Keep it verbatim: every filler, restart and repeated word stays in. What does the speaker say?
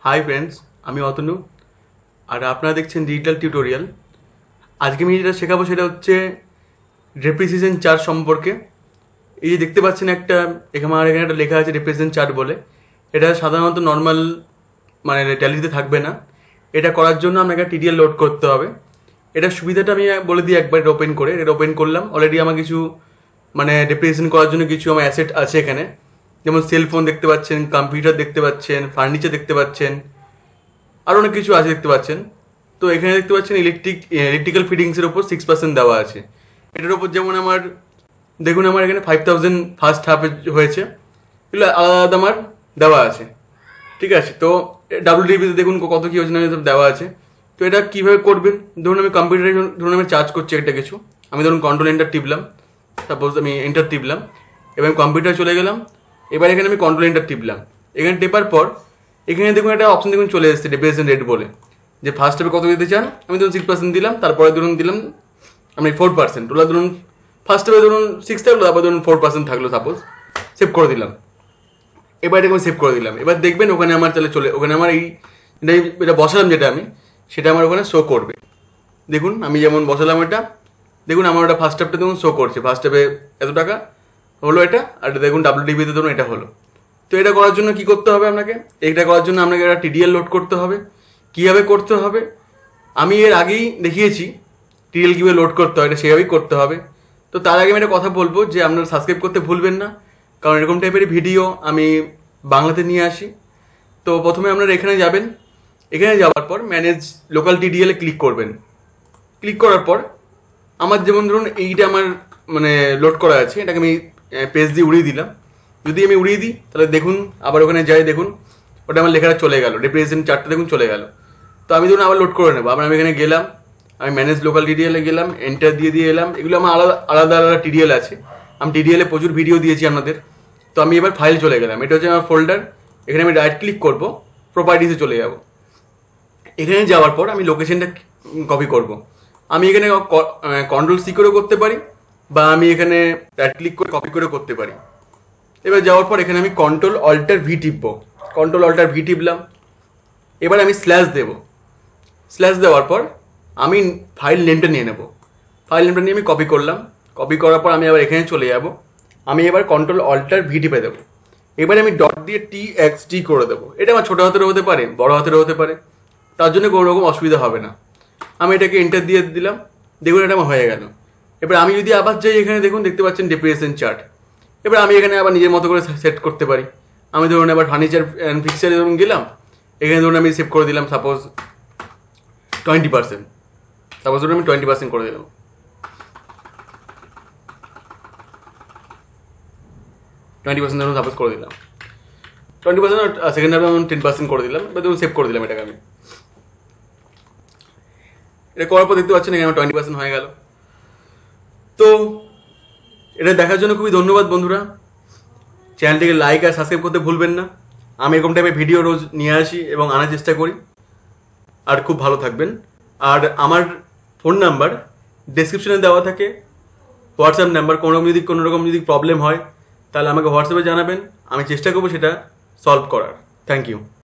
Hi friends, আমি অতনু আর আপনারা দেখছেন ডিজিটাল টিউটোরিয়াল। আজকে আমি যেটা শেখাবো সেটা হচ্ছে রেপ্রিসিশন চার্ট সম্পর্কে। এই যে দেখতে পাচ্ছেন একটা এখানে আমার এখানে একটা লেখা আছে রেপ্রিসিশন চার্ট বলে। এটা সাধারণত নর্মাল মানে ট্যালিতে থাকবে না। এটা করার জন্য আপনাকে টিডিএল লোড করতে হবে। এটার সুবিধাটা আমি বলে দিই একবার। এটা ওপেন করে এটা ওপেন করলাম। অলরেডি আমার কিছু মানে রেপ্রিসিশন করার জন্য কিছু আমার অ্যাসেট আছে এখানে, যেমন সেলফোন দেখতে পাচ্ছেন, কম্পিউটার দেখতে পাচ্ছেন, ফার্নিচার দেখতে পাচ্ছেন, আর অনেক কিছু আছে দেখতে পাচ্ছেন। তো এখানে দেখতে পাচ্ছেন ইলেকট্রিক ইলেকট্রিক্যাল ফিটিংসের ওপর সিক্স পার্সেন্ট দেওয়া আছে। এটার ওপর যেমন আমার দেখুন আমার এখানে ফাইভ থাউজেন্ড ফার্স্ট হাফে হয়েছে, এগুলো আলাদা আলাদা আমার দেওয়া আছে। ঠিক আছে, তো ডাব্লিউডিবিতে দেখুন কত কী হয়েছে না সব দেওয়া আছে। তো এটা কীভাবে করবেন, ধরুন আমি কম্পিউটারে ধরুন আমি চার্জ করছি একটা কিছু, আমি ধরুন কন্ট্রোল এন্টার টিপলাম, সাপোজ আমি এন্টার টিপলাম, এবার কম্পিউটার চলে গেলাম। এবার এখানে আমি কন্ট্রোল এন্টার টিপলাম। এখানে টেপার পর এখানে দেখুন একটা অপশন দেখুন চলে এসেছে ডেপ্রিসিয়েশন রেট বলে, যে ফার্স্ট হাফে কত দিতে চান। আমি ধরুন সিক্স পার্সেন্ট দিলাম, তারপরে ধরুন দিলাম আমি ফোর পার্সেন্ট ওলা ধরুন ফার্স্ট হাফে ধরুন সিক্স থাকলো, তারপর ধরুন ফোর পার্সেন্ট থাকলো সাপোজ। সেভ করে দিলাম। এবার এটাকে আমি সেভ করে দিলাম। এবার দেখবেন ওখানে আমার তাহলে চলে ওখানে আমার এই এটা বসালাম যেটা আমি, সেটা আমার ওখানে শো করবে। দেখুন আমি যেমন বসালাম এটা, দেখুন আমার ওটা ফার্স্ট হাফটা দেখুন শো করছে। ফার্স্ট হাফে এত টাকা হলো এটা, আর দেখুন ডাব্লিউডিবিতে ধরুন এটা হলো। তো এটা করার জন্য কি করতে হবে আপনাকে, এটা করার জন্য আপনাকে একটা টিডিএল লোড করতে হবে। কীভাবে করতে হবে আমি এর আগেই দেখিয়েছি, টিডিএল কীভাবে লোড করতে হয় এটা সেভাবেই করতে হবে। তো তার আগে আমি একটা কথা বলবো যে আপনারা সাবস্ক্রাইব করতে ভুলবেন না, কারণ এরকম টাইপের ভিডিও আমি বাংলাতে নিয়ে আসি। তো প্রথমে আপনারা এখানে যাবেন, এখানে যাওয়ার পর ম্যানেজ লোকাল টিডিএলে ক্লিক করবেন। ক্লিক করার পর আমার যেমন ধরুন এইটা আমার মানে লোড করা আছে, এটাকে আমি পেজ দিয়ে উড়িয়ে দিলাম। যদি আমি উড়িয়ে দিই তাহলে দেখুন আবার ওখানে যাই, দেখুন ওটা আমার লেখাটা চলে গেল, রেপ্রেজেন্ট চার্টটা দেখুন চলে গেল। তো আমি ধরুন আবার লোড করে নেবো। আবার আমি এখানে গেলাম, আমি ম্যানেজ লোকাল টিডিএলে গেলাম, এন্টার দিয়ে দিয়ে এলাম। এগুলো আমার আলাদা আলাদা আলাদা টিডিএল আছে, আমি টিডিএলে প্রচুর ভিডিও দিয়েছি আপনাদের। তো আমি এবার ফাইল চলে গেলাম, এটা হচ্ছে আমার ফোল্ডার। এখানে আমি রাইট ক্লিক করবো, প্রপার্টিসে চলে যাব। এখানে যাওয়ার পর আমি লোকেশনটা কপি করব। আমি এখানে কন্ট্রোল সি করেও করতে পারি, বা আমি এখানে রাইট ক্লিক করে কপি করে করতে পারি। এবার যাওয়ার পর এখানে আমি কন্ট্রোল অল্টার ভি টিপবো, কন্ট্রোল অল্টার ভি টিপলাম। এবার আমি স্ল্যাশ দেব। স্ল্যাশ দেওয়ার পর আমি ফাইল নেমটা নিয়ে নেব। ফাইল নেমটা নিয়ে আমি কপি করলাম। কপি করার পর আমি আবার এখানে চলে যাব। আমি এবার কন্ট্রোল অল্টার ভি টিপে দেবো। এবার আমি ডট দিয়ে টি এক্স টি করে দেবো। এটা আমার ছোটো হাতেরও হতে পারে, বড় হাতেরও হতে পারে, তার জন্য কোনো রকম অসুবিধা হবে না। আমি এটাকে এন্টার দিয়ে দিলাম, দেখুন এটা আমার হয়ে গেল। এবার আমি যদি আবার যাই, এখানে দেখুন দেখতে পাচ্ছেন ডেপ্রিসিয়েশন চার্ট। এবার আমি এখানে আবার নিজের মতো করে সেট করতে পারি। আমি ধরুন এবার ফার্নিচার অ্যান্ড ফিক্সারে ধরুন গেলাম, এখানে ধরুন আমি সেভ করে দিলাম সাপোজ টোয়েন্টি পার্সেন্ট সাপোজ ধরুন আমি টোয়েন্টি পার্সেন্ট করে দিলাম। টোয়েন্টি পার্সেন্ট ধরুন সাপোজ করে দিলাম টোয়েন্টি পার্সেন্ট সেকেন্ড হাফে আমি টেন পার্সেন্ট করে দিলাম। এবার ধরুন সেভ করে দিলাম এটাকে আমি। এটা করার পর দেখতে পাচ্ছেন এখানে আমার টোয়েন্টি পার্সেন্ট হয়ে গেল। তো এটা দেখার জন্য খুবই ধন্যবাদ বন্ধুরা। চ্যানেলটিকে লাইক আর সাবস্ক্রাইব করতে ভুলবেন না। আমি এরকম টাইপের ভিডিও রোজ নিয়ে আসি এবং আনার চেষ্টা করি। আর খুব ভালো থাকবেন। আর আমার ফোন নাম্বার ডেসক্রিপশনে দেওয়া থাকে, হোয়াটসঅ্যাপ নাম্বার। কোনো রকম যদি কোনো রকম যদি প্রবলেম হয় তাহলে আমাকে হোয়াটসঅ্যাপে জানাবেন, আমি চেষ্টা করবো সেটা সলভ করার। Thank you.